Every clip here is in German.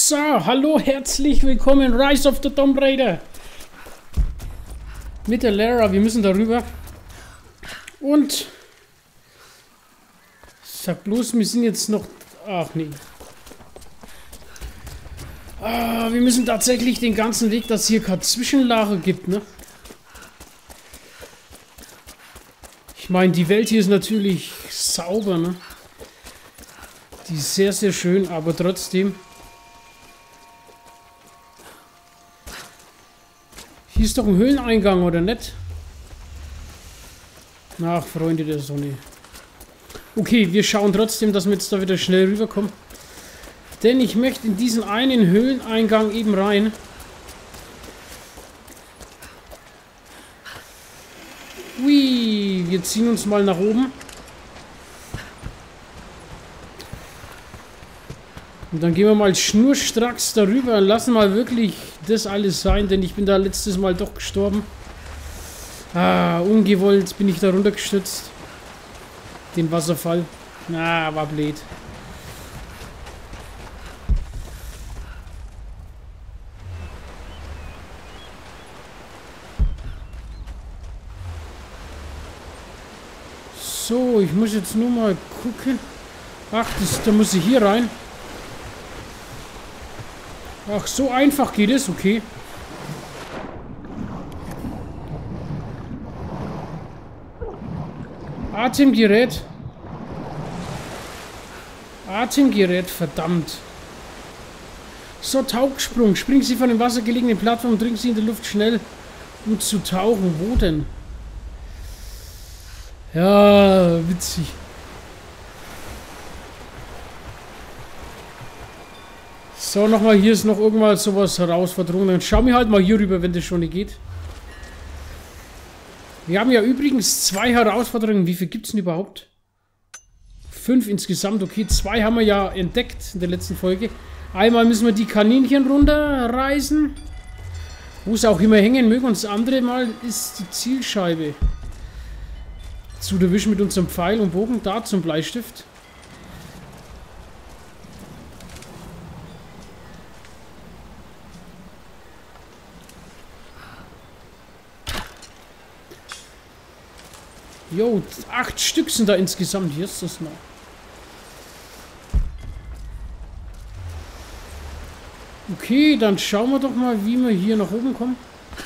So, hallo, herzlich willkommen, Rise of the Tomb Raider. Mit der Lara, wir müssen darüber. Und sag bloß, wir sind jetzt noch... Ach nee. Wir müssen tatsächlich den ganzen Weg, dass hier keine Zwischenlager gibt, ne? Ich meine, die Welt hier ist natürlich sauber, ne? Die ist sehr, sehr schön, aber trotzdem... Hier ist doch ein Höhleneingang, oder nicht? Ach, Freunde der Sonne. Okay, wir schauen trotzdem, dass wir jetzt da wieder schnell rüberkommen. Denn ich möchte in diesen einen Höhleneingang eben rein. Ui, wir ziehen uns mal nach oben. Und dann gehen wir mal schnurstracks darüber und lassen mal wirklich das alles sein, denn ich bin da letztes Mal doch gestorben. Ungewollt bin ich da runtergestürzt. Den Wasserfall. War blöd. So, ich muss jetzt nur mal gucken. Ach, da muss ich hier rein. Ach, so einfach geht es, okay. Atemgerät. Atemgerät, verdammt. So, Tauchsprung. Springen Sie von den wassergelegenen Plattformen, drücken Sie in der Luft schnell, um zu tauchen. Wo denn? Ja, witzig. So, nochmal, hier ist noch irgendwas sowas Herausforderung. Dann schauen wir halt mal hier rüber, wenn das schon nicht geht. Wir haben ja übrigens 2 Herausforderungen. Wie viel gibt es denn überhaupt? 5 insgesamt. Okay, 2 haben wir ja entdeckt in der letzten Folge. Einmal müssen wir die Kaninchen runterreißen. Wo es auch immer hängen mögen. Und das andere Mal ist die Zielscheibe zu erwischen mit unserem Pfeil und Bogen. Da zum Bleistift. Jo, 8 Stück sind da insgesamt. Hier ist das noch. Okay, dann schauen wir doch mal, wie wir hier nach oben kommen.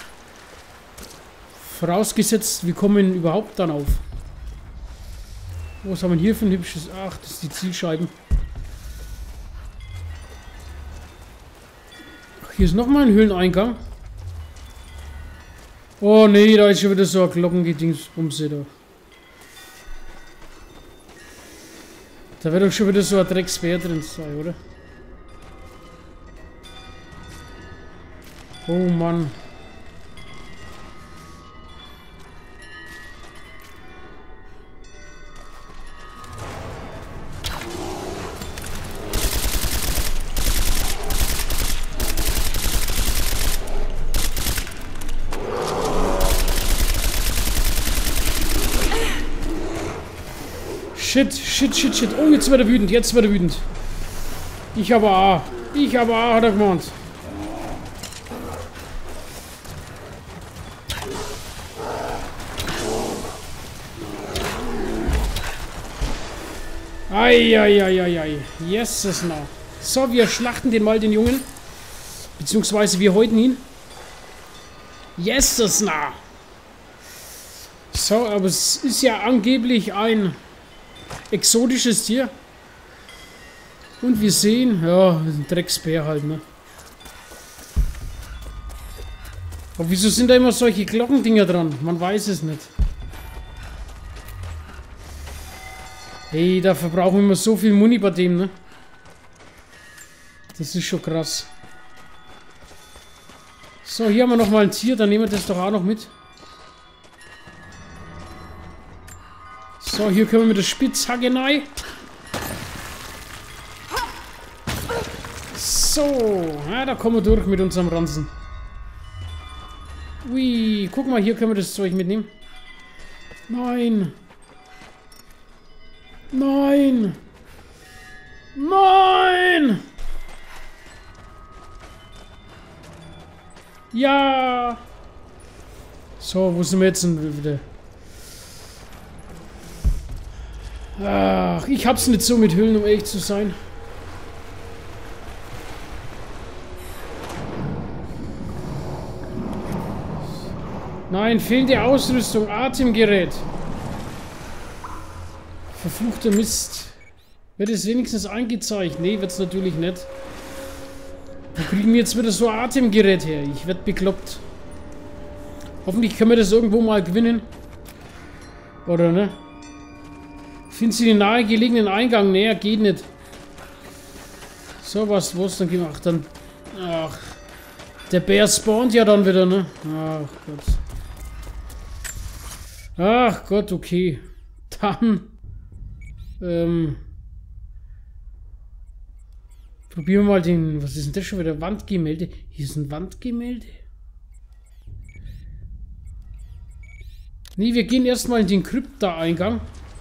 Vorausgesetzt, wir kommen überhaupt dann auf. Was haben wir hier für ein hübsches... Ach, das ist die Zielscheiben. Ach, hier ist nochmal ein Höhleneingang. Oh nee, da ist schon wieder so ein Glockengedingsbumse da. Da wird doch schon wieder so ein Drecksbär drin sein, oder? Oh Mann. Shit, shit, shit, shit. Oh, jetzt wird er wütend, jetzt wird er wütend. Ich habe A. Ich habe A, hat er gemeint. Eieieiei. Yes, das now. So, wir schlachten den mal, den Jungen. Beziehungsweise wir häuten ihn. Yes, das now. So, aber es ist ja angeblich ein exotisches Tier. Und wir sehen, ja, ein Drecksbär halt, ne? Aber wieso sind da immer solche Glockendinger dran? Man weiß es nicht. Hey, da verbrauchen wir so viel Muni bei dem, ne? Das ist schon krass. So, hier haben wir nochmal ein Tier, dann nehmen wir das doch auch noch mit. So, hier können wir mit der Spitzhacke rein. So, ja, da kommen wir durch mit unserem Ranzen. Ui, guck mal, hier können wir das Zeug mitnehmen. Nein. Nein! Nein! Ja! So, wo sind wir jetzt denn wieder? Ach, ich hab's nicht so mit Höhlen, um ehrlich zu sein. Nein, fehlende Ausrüstung, Atemgerät. Verfluchter Mist. Wird es wenigstens angezeigt? Nee, wird's natürlich nicht. Wo kriegen wir jetzt wieder so ein Atemgerät her? Ich werd bekloppt. Hoffentlich können wir das irgendwo mal gewinnen. Oder ne? Finden Sie den nahegelegenen Eingang? Nee, geht nicht. So, was dann gemacht? Dann. Ach. Der Bär spawnt ja dann wieder, ne? Ach Gott. Ach Gott, okay. Dann. Probieren wir mal den. Was ist denn das schon wieder? Wandgemälde. Hier ist ein Wandgemälde. Nee, wir gehen erstmal in den Krypta-Eingang.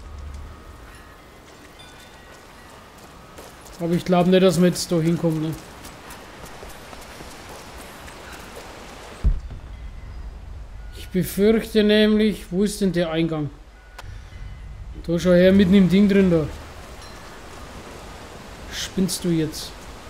Aber ich glaube nicht, dass wir jetzt da hinkommen, ne? Ich befürchte nämlich... Wo ist denn der Eingang? Da schau her, mitten im Ding drin da. Spinnst du jetzt?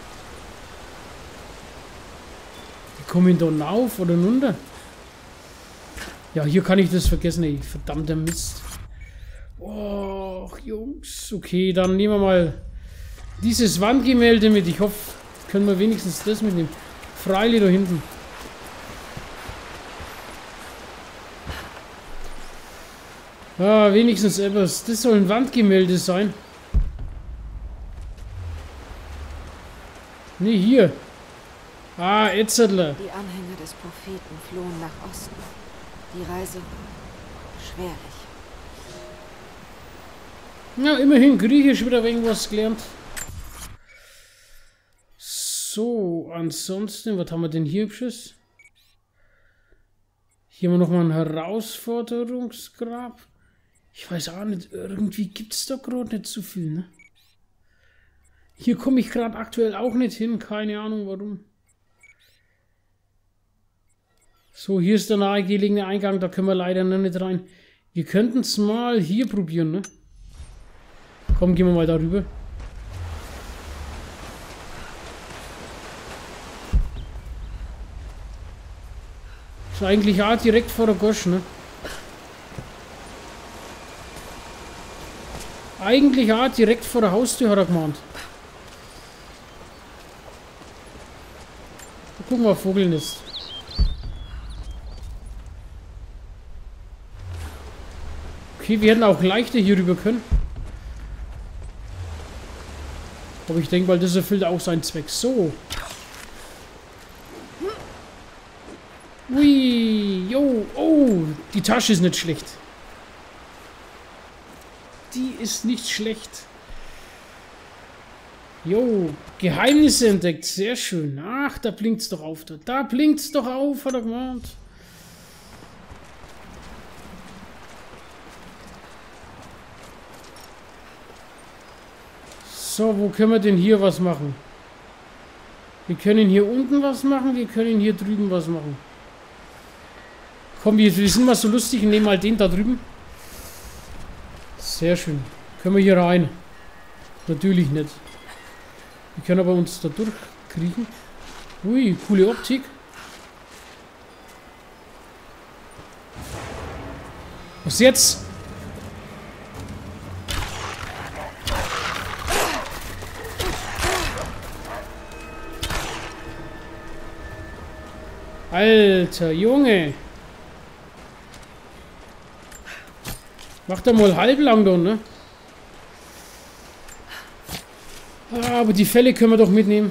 Die kommen da rauf oder runter? Ja, hier kann ich das vergessen, ey. Verdammter Mist. Oh, Jungs. Okay, dann nehmen wir mal dieses Wandgemälde mit. Ich hoffe, können wir wenigstens das mitnehmen. Freilich da hinten. Ah, wenigstens etwas. Das soll ein Wandgemälde sein. Nee, hier. Ah, Etzertler. Die Anhänger des Propheten flohen nach Osten. Die Reise schwerlich. Ja, immerhin Griechisch wieder irgendwas gelernt. So, ansonsten, was haben wir denn hier hübsches? Hier haben wir nochmal ein Herausforderungsgrab. Ich weiß auch nicht, irgendwie gibt es da gerade nicht so viel, ne? Hier komme ich gerade aktuell auch nicht hin, keine Ahnung warum. So, hier ist der nahegelegene Eingang, da können wir leider noch nicht rein. Wir könnten es mal hier probieren, ne? Komm, gehen wir mal darüber. Ist eigentlich auch direkt vor der Gosch, ne? Eigentlich auch direkt vor der Haustür, hat er gemeint. Gucken wir, Vogelnest. Okay, wir hätten auch leichter hier rüber können. Aber ich denke mal, das erfüllt auch seinen Zweck. So. Ui, jo, oh, die Tasche ist nicht schlecht. Die ist nicht schlecht. Jo, Geheimnisse entdeckt, sehr schön. Ach, da blinkt's doch auf. Da blinkt's doch auf, hat er gemeint. So, wo können wir denn hier was machen? Wir können hier unten was machen, wir können hier drüben was machen. Komm, wir sind mal so lustig und nehmen mal den da drüben. Sehr schön. Können wir hier rein? Natürlich nicht. Wir können aber uns da durchkriechen. Ui, coole Optik. Was jetzt? Alter Junge. Mach da mal halblang da, ne? Ah, aber die Fälle können wir doch mitnehmen.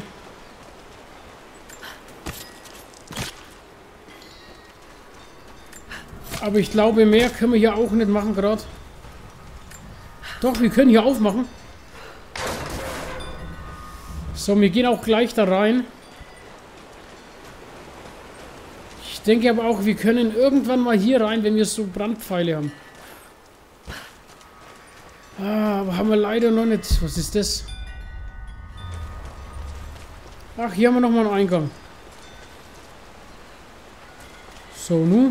Aber ich glaube, mehr können wir hier auch nicht machen gerade. Doch, wir können hier aufmachen. So, wir gehen auch gleich da rein. Ich denke aber auch, wir können irgendwann mal hier rein, wenn wir so Brandpfeile haben. Ah, aber haben wir leider noch nicht. Was ist das? Ach, hier haben wir nochmal einen Eingang. So, nun.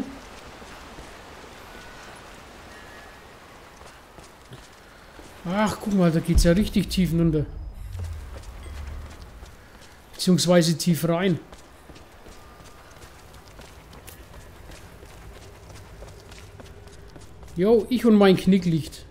Ach, guck mal, da geht's ja richtig tief runter. Beziehungsweise tief rein. Jo, ich und mein Knicklicht.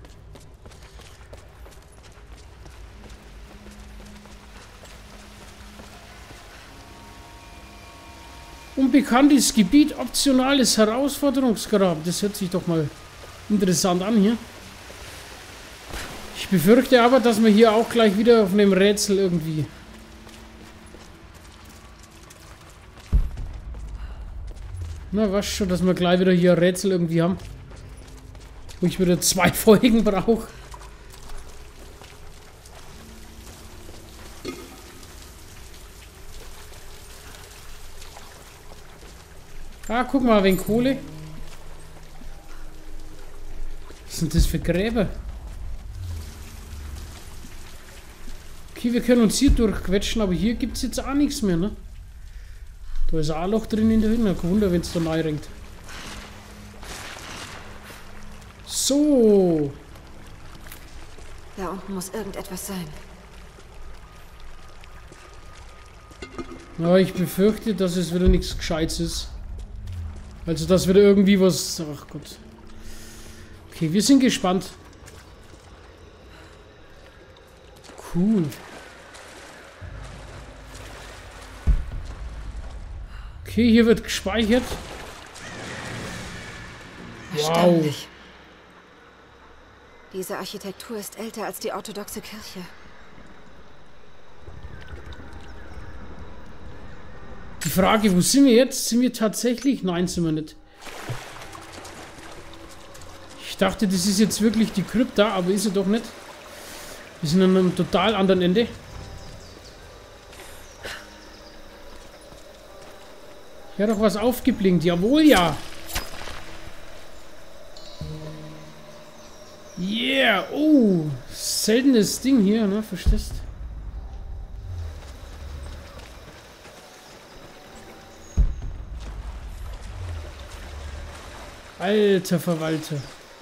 Unbekanntes Gebiet, optionales Herausforderungsgrab. Das hört sich doch mal interessant an hier. Ich befürchte aber, dass wir hier auch gleich wieder auf einem Rätsel irgendwie... Na, was schon, dass wir gleich wieder hier ein Rätsel irgendwie haben. Wo ich wieder 2 Folgen brauche. Ah, guck mal, wegen Kohle. Was sind das für Gräber? Okay, wir können uns hier durchquetschen, aber hier gibt es jetzt auch nichts mehr, ne? Da ist auch ein Loch drin in der Hütte. Kein Wunder, wenn es da neu ringt. So. Da unten muss irgendetwas sein. Ja, ich befürchte, dass es wieder nichts Gescheites ist. Also, dass wieder irgendwie was... Ach Gott. Okay, wir sind gespannt. Cool. Okay, hier wird gespeichert. Erstaunlich. Diese Architektur ist älter als die orthodoxe Kirche. Die Frage, wo sind wir jetzt? Sind wir tatsächlich? Nein, sind wir nicht. Ich dachte, das ist jetzt wirklich die Krypta, aber ist sie doch nicht. Wir sind an einem total anderen Ende. Hier hat doch was aufgeblinkt. Jawohl, ja. Yeah. Oh. Seltenes Ding hier, ne? Verstehst? Alter Verwalter.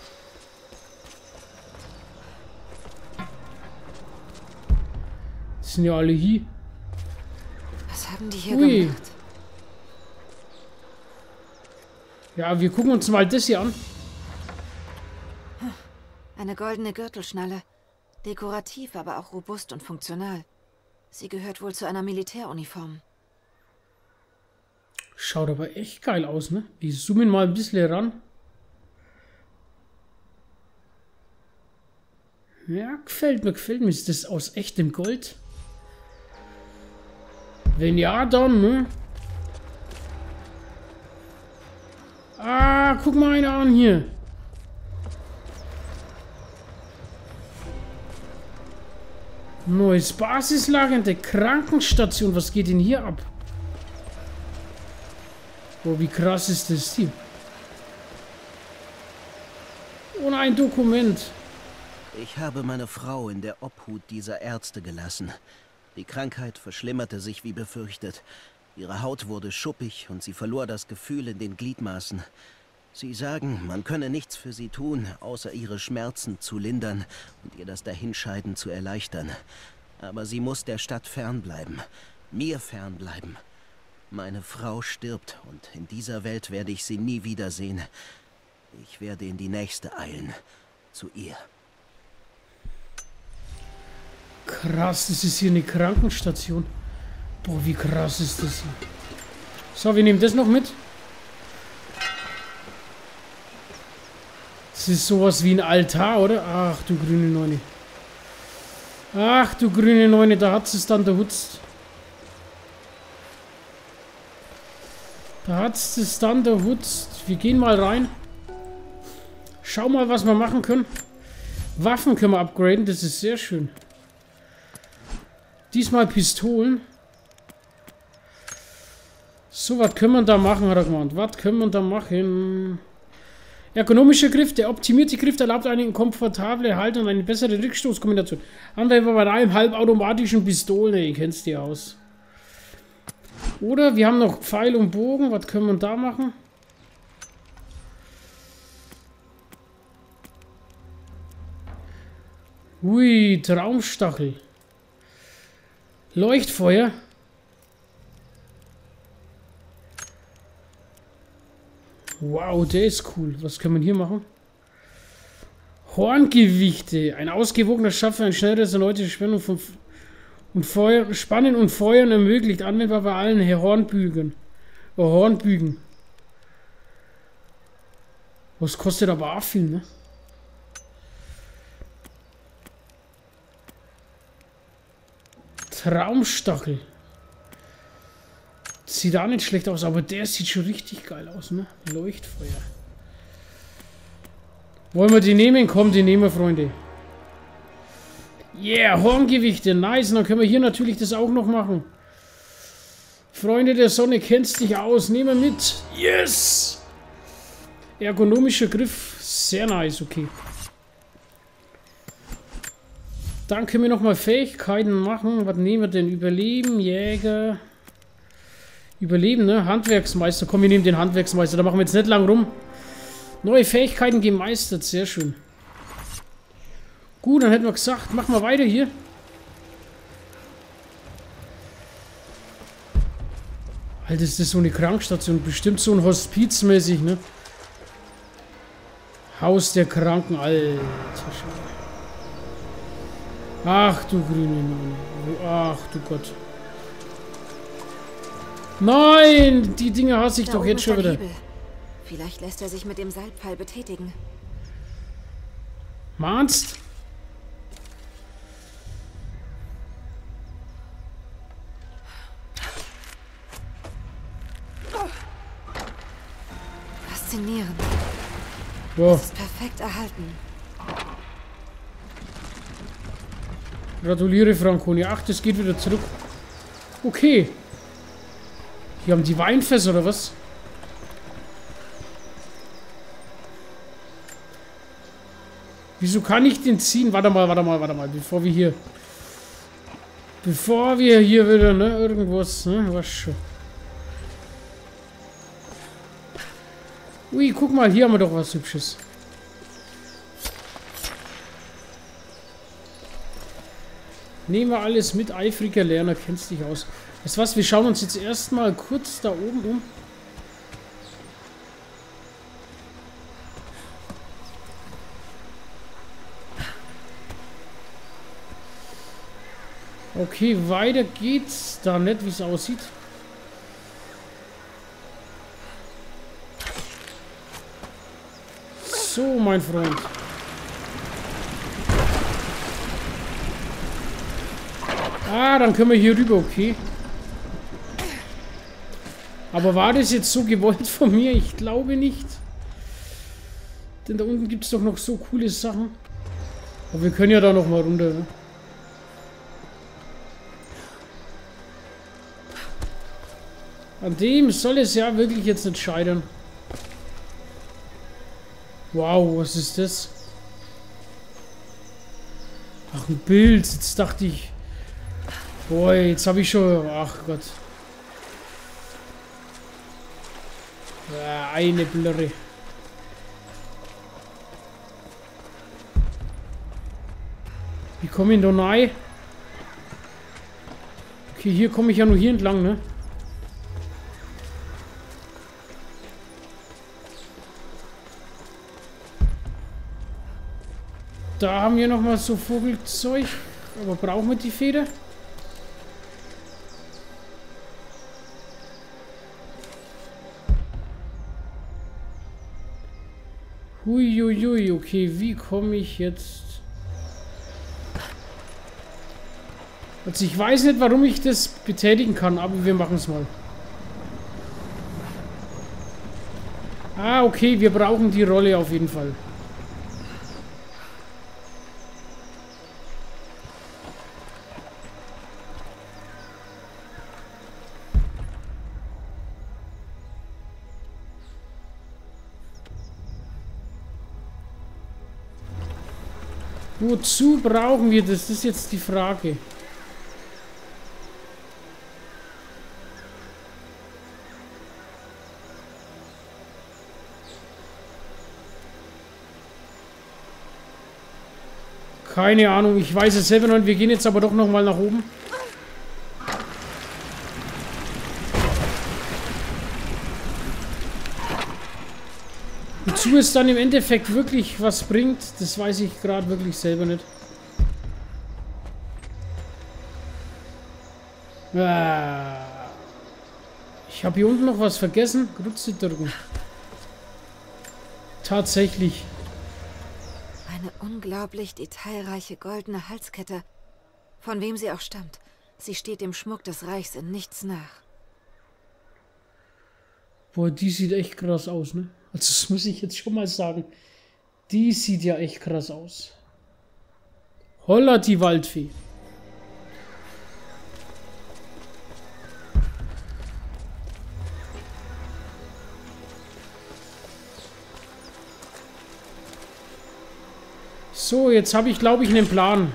Das sind ja alle hier. Was haben die hier gemacht? Ja, wir gucken uns mal das hier an. Eine goldene Gürtelschnalle. Dekorativ, aber auch robust und funktional. Sie gehört wohl zu einer Militäruniform. Schaut aber echt geil aus, ne? Wir zoomen mal ein bisschen ran. Ja, gefällt mir, gefällt mir. Ist das aus echtem Gold? Wenn ja, dann, ne? Ah, guck mal einer an hier. Neues Basislager in der Krankenstation. Was geht denn hier ab? Oh, wie krass ist das hier? Ohne ein Dokument. Ich habe meine Frau in der Obhut dieser Ärzte gelassen. Die Krankheit verschlimmerte sich wie befürchtet. Ihre Haut wurde schuppig und sie verlor das Gefühl in den Gliedmaßen. Sie sagen, man könne nichts für sie tun, außer ihre Schmerzen zu lindern und ihr das Dahinscheiden zu erleichtern. Aber sie muss der Stadt fernbleiben, mir fernbleiben. Meine Frau stirbt und in dieser Welt werde ich sie nie wiedersehen. Ich werde in die nächste eilen, zu ihr. Krass, das ist hier eine Krankenstation. Boah, wie krass ist das hier. So, wir nehmen das noch mit. Das ist sowas wie ein Altar, oder? Ach, du grüne Neune. Ach, du grüne Neune, da hat es dann der Hutz. Da hat es dann der Hutz. Wir gehen mal rein. Schau mal, was wir machen können. Waffen können wir upgraden, das ist sehr schön. Diesmal Pistolen. So, was können wir da machen, hat er gemeint. Was können wir da machen? Ergonomischer Griff. Der optimierte Griff erlaubt eine komfortable Haltung und eine bessere Rückstoßkombination. Anwender bei einem halbautomatischen Pistolen. Ihr kennt die aus. Oder wir haben noch Pfeil und Bogen. Was können wir da machen? Ui, Traumstachel. Leuchtfeuer. Wow, der ist cool. Was können wir hier machen? Horngewichte. Ein ausgewogener Schaffer, ein schnelleres erneute Spannung von Spannen und Feuern ermöglicht. Anwendbar bei allen Hornbügen. Hornbügen. Was kostet aber auch viel, ne? Traumstachel. Sieht auch nicht schlecht aus, aber der sieht schon richtig geil aus, ne? Leuchtfeuer. Wollen wir die nehmen? Komm, die nehmen wir, Freunde. Yeah, Horngewichte, nice. Und dann können wir hier natürlich das auch noch machen. Freunde der Sonne, kennst dich aus. Nehmen wir mit. Yes! Ergonomischer Griff, sehr nice, okay. Dann können wir nochmal Fähigkeiten machen. Was nehmen wir denn? Überleben, Jäger. Überleben, ne? Handwerksmeister. Komm, wir nehmen den Handwerksmeister. Da machen wir jetzt nicht lang rum. Neue Fähigkeiten gemeistert. Sehr schön. Gut, dann hätten wir gesagt, machen wir weiter hier. Alter, ist das so eine Krankenstation? Bestimmt so ein Hospiz mäßig, ne? Haus der Kranken, Alter. Ach du grüne Mann. Ach du Gott. Nein! Die Dinge hasse ich doch jetzt schon wieder. Vielleicht lässt er sich mit dem Salbpfeil betätigen. Mahnst? Faszinierend. Wow. Das ist perfekt erhalten. Gratuliere, Franconi. Ach, das geht wieder zurück. Okay. Hier haben die Weinfässer, oder was? Wieso kann ich den ziehen? Warte mal. Bevor wir hier wieder, ne, irgendwas, ne, was schon. Ui, guck mal, hier haben wir doch was Hübsches. Nehmen wir alles mit, eifriger Lerner, kennst dich aus. Weißt du was, wir schauen uns jetzt erstmal kurz da oben um. Okay, weiter geht's da nicht, wie es aussieht. So, mein Freund. Ah, dann können wir hier rüber, okay. Aber war das jetzt so gewollt von mir? Ich glaube nicht. Denn da unten gibt es doch noch so coole Sachen. Aber wir können ja da noch mal runter, ne? An dem soll es ja wirklich jetzt nicht scheitern. Wow, was ist das? Ach, ein Bild. Jetzt dachte ich... Boah, jetzt habe ich schon... Ach Gott. Ja, eine Blöre. Wie komme ich da rein? Okay, hier komme ich ja nur hier entlang, ne? Da haben wir noch mal so Vogelzeug. Aber brauchen wir die Feder? Huiuiui, okay, wie komme ich jetzt... Also ich weiß nicht, warum ich das betätigen kann, aber wir machen es mal. Ah, okay, wir brauchen die Rolle auf jeden Fall. Wozu brauchen wir das? Das ist jetzt die Frage. Keine Ahnung, ich weiß es selber noch nicht. Wir gehen jetzt aber doch nochmal nach oben. Wozu es dann im Endeffekt wirklich was bringt, das weiß ich gerade wirklich selber nicht. Ich habe hier unten noch was vergessen. Grütze drücken. Tatsächlich. Eine unglaublich detailreiche goldene Halskette. Von wem sie auch stammt. Sie steht dem Schmuck des Reichs in nichts nach. Boah, die sieht echt krass aus, ne? Also das muss ich jetzt schon mal sagen. Die sieht ja echt krass aus. Holla die Waldfee. So, jetzt habe ich, glaube ich, einen Plan.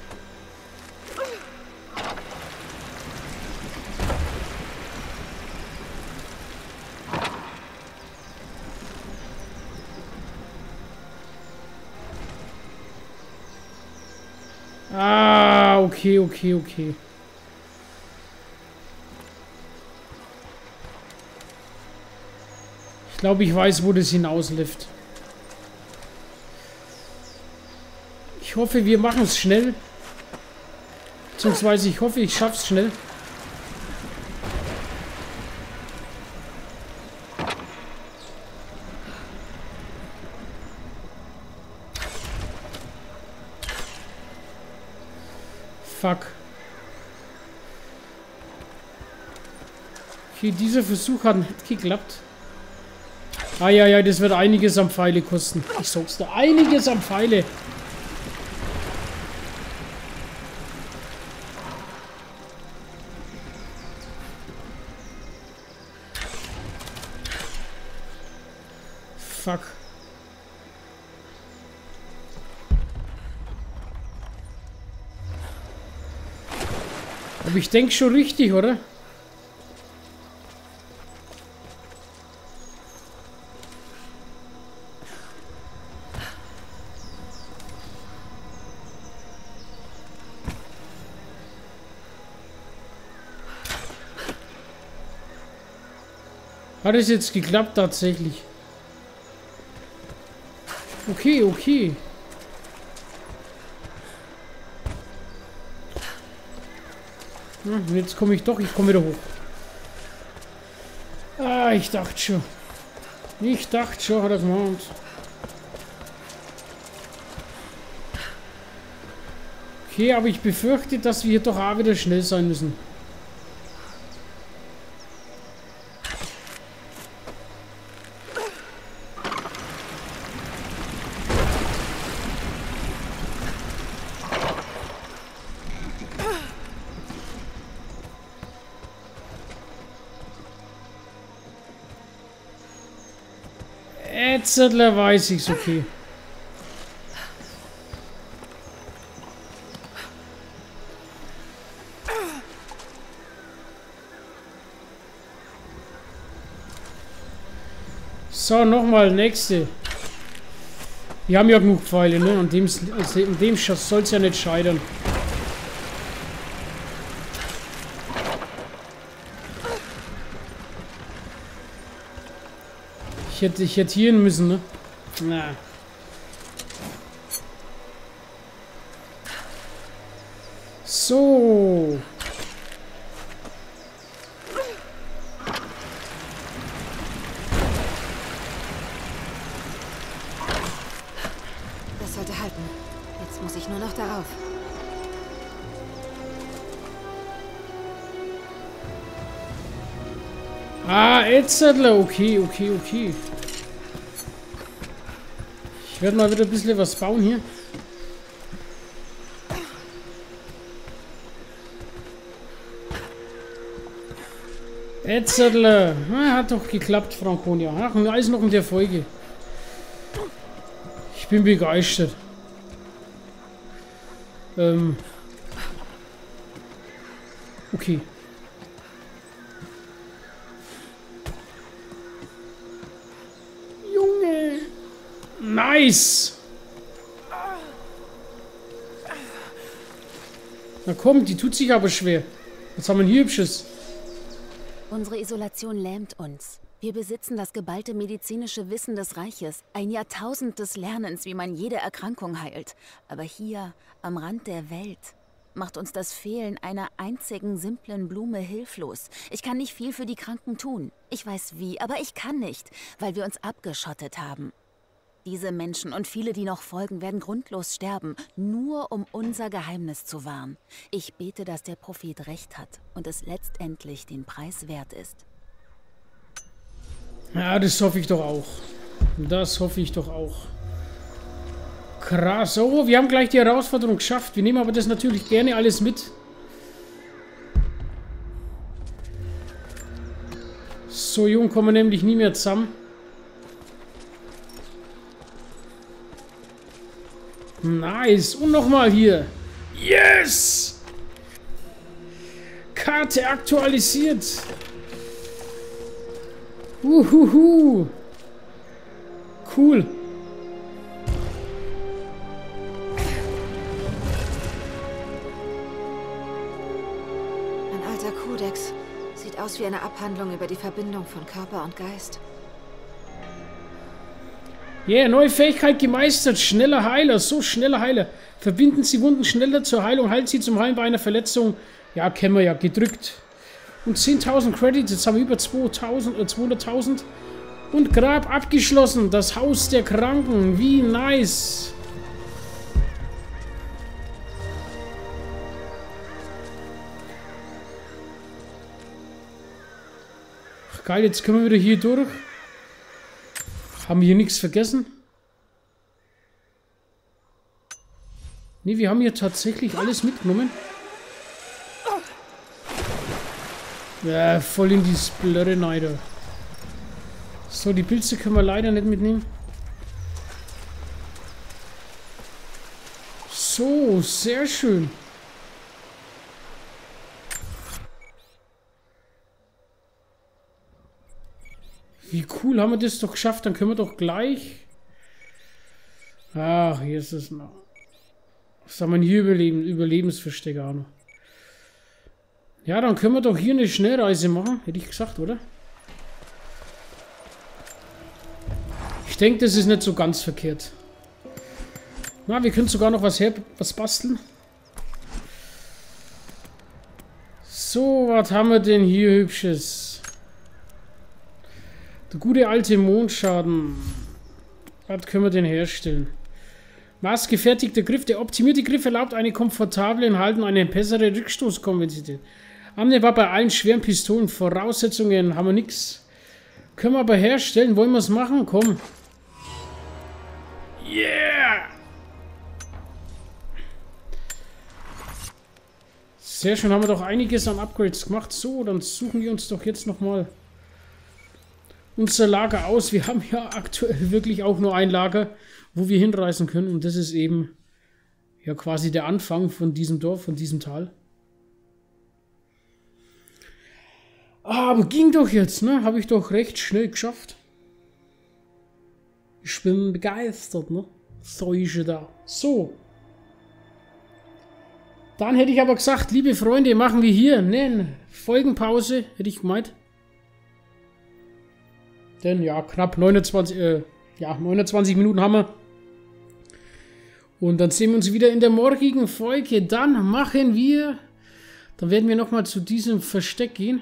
Ah, okay. Ich glaube, ich weiß, wo das hinausläuft. Ich hoffe, wir machen es schnell. Beziehungsweise ich hoffe, ich schaffe es schnell. Fuck. Okay, dieser Versuch hat nicht geklappt. Ah ja, das wird einiges am Pfeile kosten. Ich sag's dir, einiges am Pfeile. Fuck. Aber ich denke schon richtig, oder? Hat es jetzt geklappt tatsächlich? Okay. Ja, jetzt komme ich doch, ich komme wieder hoch. Ah, ich dachte schon. Hat er gemacht. Okay, aber ich befürchte, dass wir hier doch auch wieder schnell sein müssen. Jetzt weiß ich's, okay. So, nochmal, nächste. Wir haben ja genug Pfeile, ne? An dem soll es ja nicht scheitern. Ich hätte hier hin müssen, ne? Na. So. Das sollte halten. Jetzt muss ich nur noch darauf. Ah, jetzt, okay. Ich werde mal wieder ein bisschen was bauen hier. Jetzt, hat doch geklappt, Franconia. Ach, und alles noch in der Folge. Ich bin begeistert. Okay. Nice! Na komm, die tut sich aber schwer. Was haben wir denn hier Hübsches? Unsere Isolation lähmt uns. Wir besitzen das geballte medizinische Wissen des Reiches, ein Jahrtausend des Lernens, wie man jede Erkrankung heilt. Aber hier, am Rand der Welt, macht uns das Fehlen einer einzigen simplen Blume hilflos. Ich kann nicht viel für die Kranken tun. Ich weiß wie, aber ich kann nicht, weil wir uns abgeschottet haben. Diese Menschen und viele, die noch folgen, werden grundlos sterben, nur um unser Geheimnis zu wahren. Ich bete, dass der Prophet recht hat und es letztendlich den Preis wert ist. Ja, das hoffe ich doch auch. Das hoffe ich doch auch. Krass. Oh, wir haben gleich die Herausforderung geschafft. Wir nehmen aber das natürlich gerne alles mit. So jung kommen wir nämlich nie mehr zusammen. Nice. Und nochmal hier. Yes! Karte aktualisiert. Uhuhu. Cool. Ein alter Kodex. Sieht aus wie eine Abhandlung über die Verbindung von Körper und Geist. Yeah, neue Fähigkeit gemeistert. Schneller Heiler. So, schneller Heiler. Verbinden Sie Wunden schneller zur Heilung. Heilt sie zum Heilen bei einer Verletzung. Ja, kennen wir ja. Gedrückt. Und 10.000 Credits. Jetzt haben wir über 200.000. Und Grab abgeschlossen. Das Haus der Kranken. Wie nice. Ach, geil. Jetzt können wir wieder hier durch. Haben wir hier nichts vergessen? Ne, wir haben hier tatsächlich alles mitgenommen. Ja, voll in die Splörre rein. So, die Pilze können wir leider nicht mitnehmen. So, sehr schön. Wie cool, haben wir das doch geschafft. Dann können wir doch gleich... Ach, hier ist es noch. Was haben wir hier Überlebensversteck auch noch. Ja, dann können wir doch hier eine Schnellreise machen. Hätte ich gesagt, oder? Ich denke, das ist nicht so ganz verkehrt. Na, wir können sogar noch was basteln. So, was haben wir denn hier Hübsches? Der gute alte Mondschaden. Was können wir denn herstellen? Maßgefertigter Griff. Der optimierte Griff erlaubt eine komfortable Halten, eine bessere Rückstoßkonvenzität. Annehmbar bei allen schweren Pistolen. Voraussetzungen haben wir nichts. Können wir aber herstellen. Wollen wir es machen? Komm. Yeah! Sehr schön. Haben wir doch einiges an Upgrades gemacht. So, dann suchen wir uns doch jetzt nochmal unser Lager aus. Wir haben ja aktuell wirklich auch nur ein Lager, wo wir hinreisen können. Und das ist eben ja quasi der Anfang von diesem Dorf, von diesem Tal. Aber ging doch jetzt, ne? Habe ich doch recht schnell geschafft. Ich bin begeistert, ne? So ist er da. So. Dann hätte ich aber gesagt, liebe Freunde, machen wir hier eine Folgenpause, hätte ich gemeint. Denn ja, knapp 29 Minuten haben wir. Und dann sehen wir uns wieder in der morgigen Folge. Dann werden wir nochmal zu diesem Versteck gehen.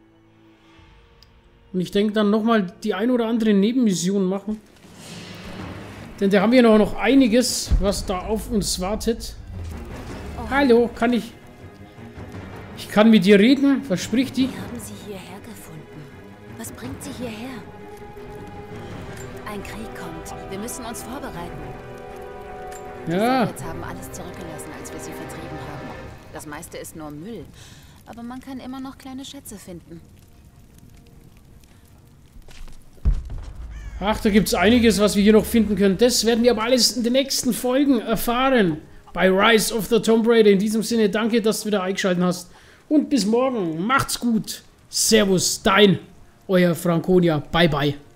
Und ich denke dann nochmal die ein oder andere Nebenmission machen. Denn da haben wir noch einiges, was da auf uns wartet. Oh. Hallo, kann ich... Ich kann mit dir reden, versprich dich. Wir haben sie hierher gefunden. Was bringt sie hierher? Ein Krieg kommt. Wir müssen uns vorbereiten. Ja. Die Sowjets haben alles zurückgelassen, als wir sie vertrieben haben. Das meiste ist nur Müll. Aber man kann immer noch kleine Schätze finden. Ach, da gibt es einiges, was wir hier noch finden können. Das werden wir aber alles in den nächsten Folgen erfahren. Bei Rise of the Tomb Raider. In diesem Sinne, danke, dass du wieder eingeschaltet hast. Und bis morgen. Macht's gut. Servus, euer Franconia. Bye, bye.